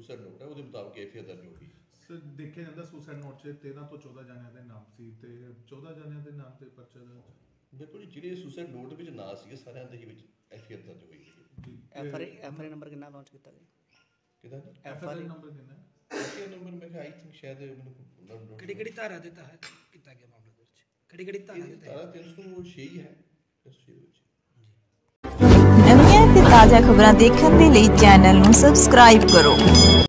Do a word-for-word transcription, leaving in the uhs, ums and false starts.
Suicide note ਹੈ ਉਹਦੇ ਮੁਤਾਬਕ ਐਫ ਆਈ ਆਰ ਦਰਜ ਹੋ ਗਈ। ਸਰ ਦੇਖਿਆ ਜਾਂਦਾ ਸੁਸਾਈਡ ਨੋਟ 'ਚ ਤੇਰਾਂ ਤੋਂ ਚੌਦਾਂ ਜਣਿਆਂ ਦੇ ਨਾਮ ਸੀ ਤੇ ਚੌਦਾਂ ਜਣਿਆਂ ਦੇ ਨਾਮ ਤੇ ਪਰਚਾ ਦਰਜ। ਦੇਖੋ ਜੀ ਜਿਹੜੇ ਸੁਸਾਈਡ ਨੋਟ ਵਿੱਚ ਨਾਂ ਸੀਗੇ ਸਾਰਿਆਂ ਦੇ ਹੀ ਵਿੱਚ ਐਫ ਆਈ ਆਰ ਦਰਜ ਹੋਈ ਜੀ। F R F R number ਕਿੰਨਾ ਲਾਂਚ ਕੀਤਾ ਗਿਆ? ਕਿਹਦਾ ਜੀ ਐਫ ਆਰ ਨੰਬਰ ਕਿੰਨਾ? ਐਫ ਆਈ ਆਰ ਨੰਬਰ ਮੈਂ ਆਈ ਥਿੰਕ ਸ਼ਾਇਦ ਮੈਨੂੰ ਕਿਹੜੀ ਕਿਹੜੀ ਧਾਰਾ ਦੇ ਤਹਿਤ ਕੀਤਾ ਗਿਆ ਮਾਮਲੇ ਦੇ ਵਿੱਚ? ਕਿਹੜੀ ਕਿਹੜੀ ਧਾਰਾ ਦੇ ਧਾਰਾ ਤਹਿਤ? ਤਿੰਨ ਸੌ ਛੇ ਹੀ ਹੈ ਤਿੰਨ ਸੌ ਛੇ ਦੇ ਵਿੱਚ। ਨਵੀਆਂ ਤੇ ਤਾਜ਼ਾ ਖਬਰਾਂ ਦੇਖਣ ਦੇ ਲਈ ਚੈਨਲ ਨੂੰ ਸਬਸਕ੍ਰਾਈਬ ਕਰੋ।